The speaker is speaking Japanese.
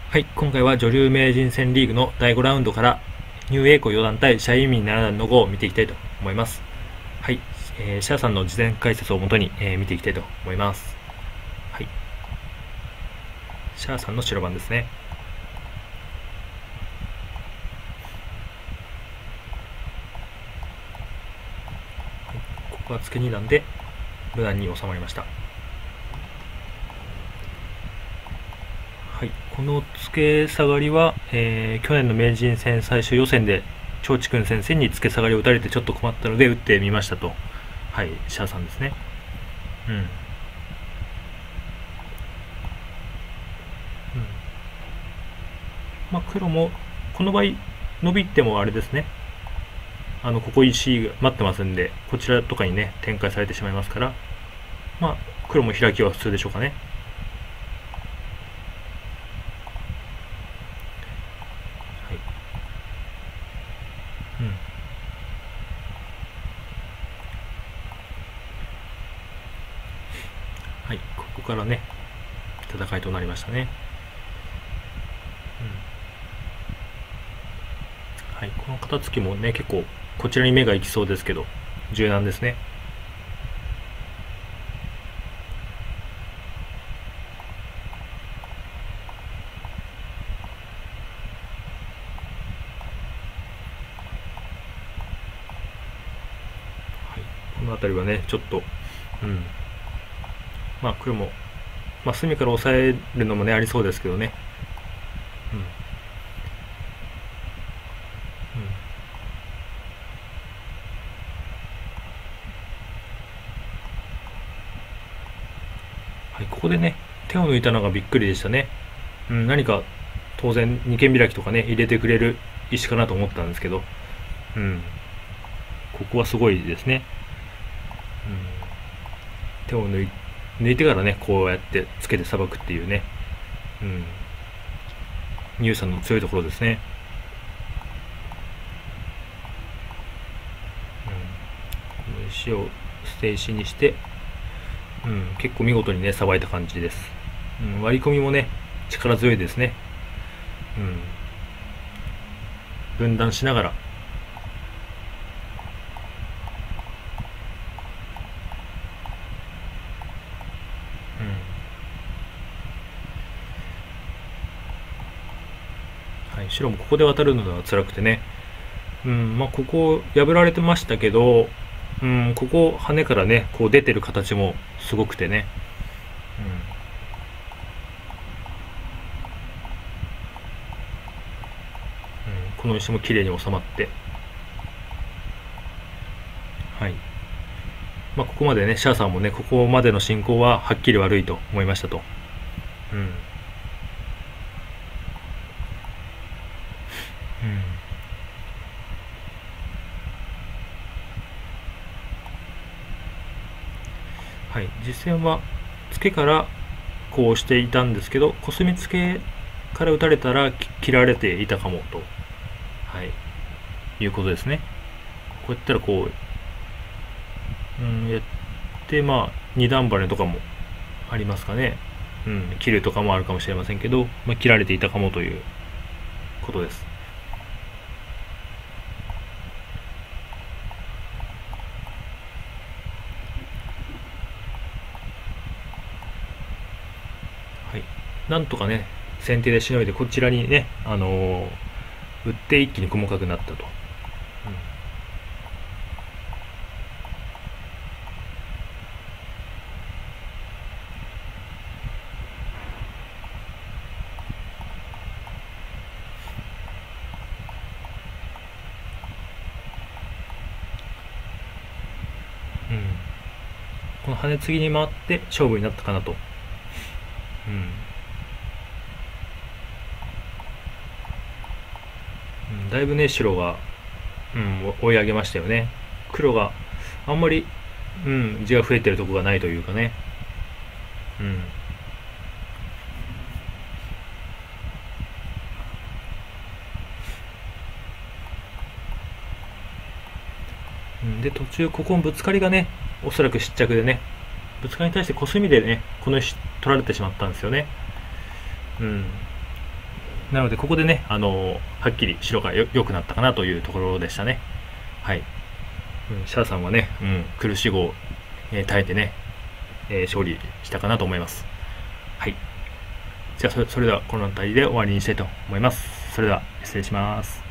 はい、今回は女流名人戦リーグの第5ラウンドからニューエイコ四段対シャイミン7段の5を見ていきたいと思います。はい、シャアさんの事前解説をもとに、見ていきたいと思います。はい、シャアさんの白番ですね。はい、ここは付け2段で無難に収まりました。はい、この付け下がりは、去年の名人戦最終予選で趙智君先生に付け下がりを打たれてちょっと困ったので打ってみましたと、はい、シャアさんですね。まあ、黒もこの場合伸びてもあれですね、ここ石が待ってますんでこちらとかにね展開されてしまいますから、まあ黒も開きは普通でしょうかね。はい、ここからね戦いとなりましたね。はい、この肩つきもね結構こちらに目が行きそうですけど柔軟ですね。はい、この辺りはねちょっとまあ黒も、まあ、隅から抑えるのもねありそうですけどね。はい、ここでね手を抜いたのがびっくりでしたね。何か当然二間開きとかね入れてくれる石かなと思ったんですけど、ここはすごいですね。手を抜いてからねこうやってつけてさばくっていうね、ニューさんの強いところですね。この石を捨て石にして、結構見事にねさばいた感じです。割り込みもね力強いですね。分断しながら、はい、白もここで渡るのは辛くてね、まあ、ここ破られてましたけど、ここ羽根からねこう出てる形もすごくてね、この石も綺麗に収まって、はい、まあ、ここまでねシャアさんもねここまでの進行ははっきり悪いと思いましたと。はい、実戦はツケからこうしていたんですけどコスミツケから打たれたら切られていたかもと、はい、いうことですね。こうやったらこう、やってまあ二段バネとかもありますかね。切るとかもあるかもしれませんけど、まあ、切られていたかもということです。はい、なんとかね先手でしのいでこちらにね、打って一気に細かくなったと。この跳ね継ぎに回って勝負になったかなと。だいぶね白が、追い上げましたよね。黒があんまり、地が増えてるとこがないというかね。で途中ここのぶつかりがねおそらく失着でね、ぶつかりに対してコスミでねこの石取られてしまったんですよね。 なので、ここでね、はっきり白が良くなったかなというところでしたね。はい。シャアさんはね、苦しい碁を、耐えてね、勝利したかなと思います。はい。じゃあ、それではこの辺りで終わりにしたいと思います。それでは、失礼します。